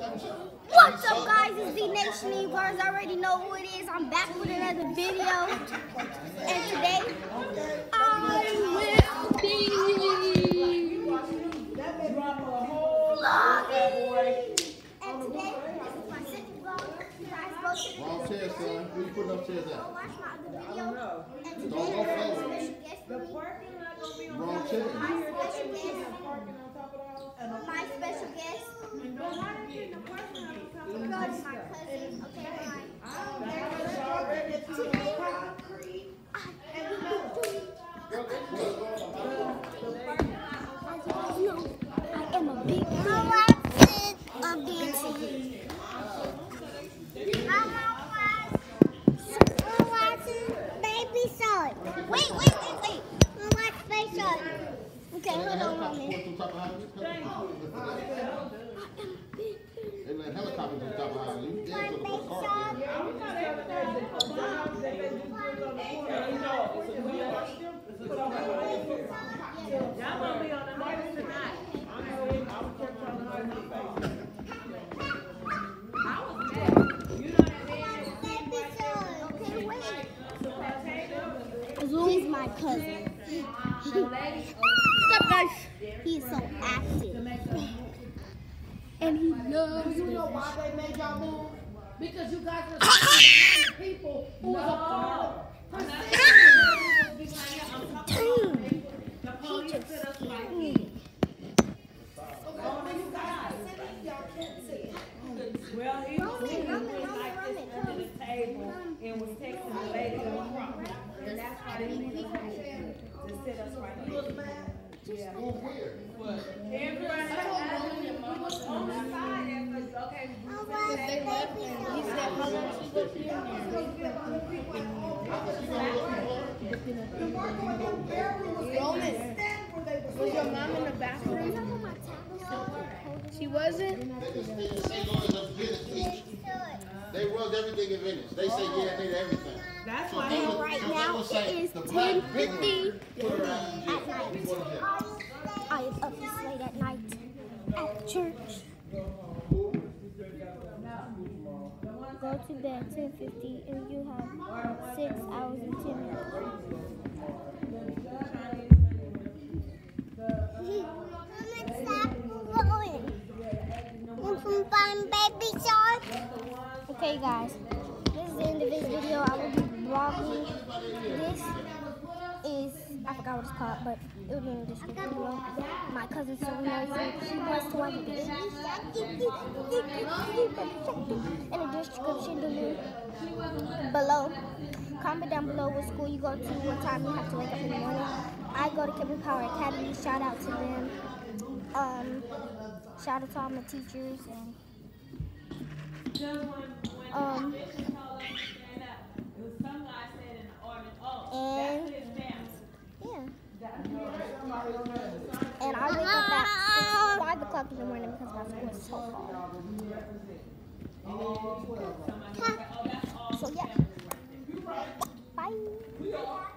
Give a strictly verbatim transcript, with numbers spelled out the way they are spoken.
What's up, guys? It's the Nation. You guys already know who it is. I'm back with another video. And today, I will be vlogging. And today, this is my second vlog. You guys go to the Wrong chair, son. Where you putting up chairs Go at? watch my other video. And today, I have a special guest with me. Wrong chair. My special guest. My special guest. Because my cousin, okay, fine. Today, I am a big fan of dancing. I'm watching Baby Shark. Wait, wait, wait, wait. I'm watching Baby Shark. Okay, hold on one minute. They let helicopters on top of how you did One to the Baby car. Shark. Y'all gonna be on the next tonight. Honestly, I was kept on the hard I was mad. You know that man Baby Shark. Okay, wait. that He's my cousin. What's up, guys? He's so active. And he loves You know me. why they made y'all move? Because you guys were the people who was a part of The police put us right Mm. y'all can't see it. Well, he was Roman, sitting Roman, like Roman, this Roman, under the table and was texting the lady on the front. And that's why they made us move to sit us right here. Yeah. Everybody was on the side at first. Okay. I want the baby He shark. said, how long she was here? Roman, Was your mom in the bathroom? She wasn't? They run everything in Venice. They say yeah, they did everything. That's So why they he would- Right so they now, would say it is the black ten big fifty one put her out in jail at night. before the jail. I am up this late at night at church. Go to bed ten fifty and you have six hours and ten minutes. Baby Shark. Okay, guys, this is the end of this video. I will be vlogging. This is, I forgot what it's called, but it will be in the description below. My cousin Serena, she wants to watch Baby Shark in the description below. Comment down below what school you go to, what time you have to wake up in the morning. I go to Kevin Power Academy. Shout out to them. Um, shout out to all my teachers and um and yeah. And I wake up at six, five o'clock in the morning because my school is so far. So yeah. Bye.